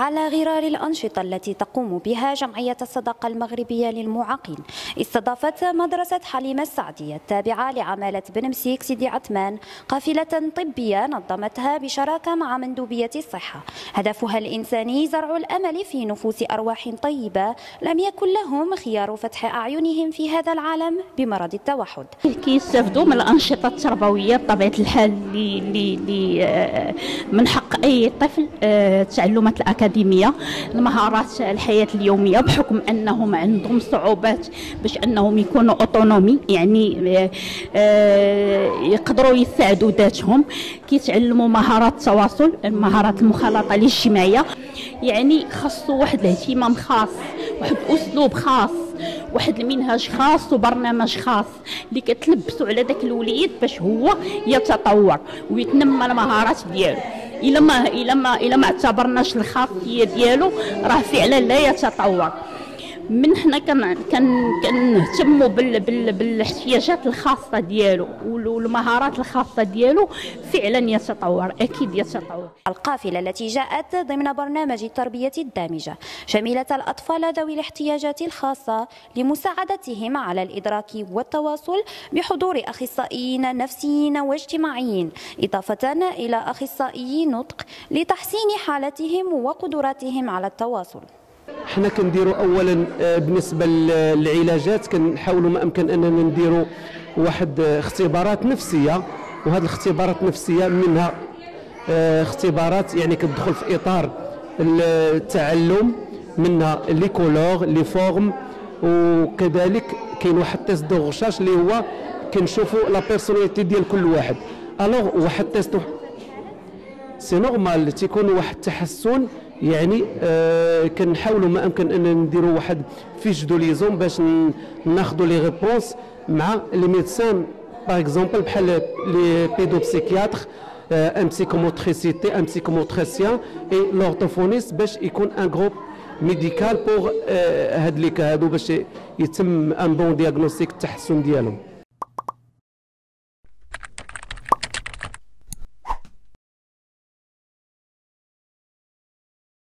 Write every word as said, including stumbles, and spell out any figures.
على غرار الأنشطة التي تقوم بها جمعية الصداقة المغربية للمعاقين، استضافت مدرسة حليمة السعدية التابعة لعمالة بن مسيك سيدي عثمان قافلة طبية نظمتها بشراكة مع مندوبية الصحة، هدفها الإنساني زرع الأمل في نفوس أرواح طيبة لم يكن لهم خيار فتح أعينهم في هذا العالم بمرض التوحد. كيستافدوا من الأنشطة التربوية بطبيعة الحال اللي من حق أي طفل التعلمات الأكاديمية، المهارات الحياة اليومية، بحكم أنهم عندهم صعوبات باش أنهم يكونوا أوتونومي، يعني يقدروا يساعدوا ذاتهم، كيتعلموا مهارات التواصل، مهارات المخالطة الاجتماعية، يعني خاصو واحد الاهتمام خاص، واحد أسلوب خاص، واحد المنهج خاص وبرنامج خاص اللي كتلبسوا على داك الوليد باش هو يتطور ويتنمى المهارات ديالو. الا ما الا ما الا ما اعتبرناش الخاصيه ديالو راه فعلا لا يتطور. من حنا كن كنهتموا بال بال بالاحتياجات الخاصه ديالو والمهارات الخاصه ديالو، فعلا يتطور، اكيد يتطور. القافله التي جاءت ضمن برنامج التربيه الدامجه شملت الاطفال ذوي الاحتياجات الخاصه لمساعدتهم على الادراك والتواصل بحضور اخصائيين نفسيين واجتماعيين، اضافه الى اخصائيي نطق لتحسين حالتهم وقدراتهم على التواصل. حنا كنديروا اولا بالنسبه للعلاجات كنحاولوا ما امكن اننا نديروا واحد اختبارات نفسيه، وهذه الاختبارات النفسيه منها اختبارات يعني كتدخل في اطار التعلم، منها لي كولور لي فورم، وكذلك كاين واحد تيست دو غشاش اللي هو كنشوفوا لا بيرسوناليتي ديال كل واحد. الوغ واحد تيست سي نورمال تيكون واحد التحسن، يعني آه كنحاولوا ما امكن اننا نديروا واحد فيش دو ليزون باش ناخذوا لي ريبونس مع لي ميدسان، باغ اكزومبل بحال لي بيدوبسيكياتر، ان بسيكوموتريسيتي، ان بسيكوموتريسيان اي لورتوفونيست، باش يكون ان جروب ميديكال بور هاد لي كا هادو باش يتم ان بون دياغنوستيك التحسن ديالهم.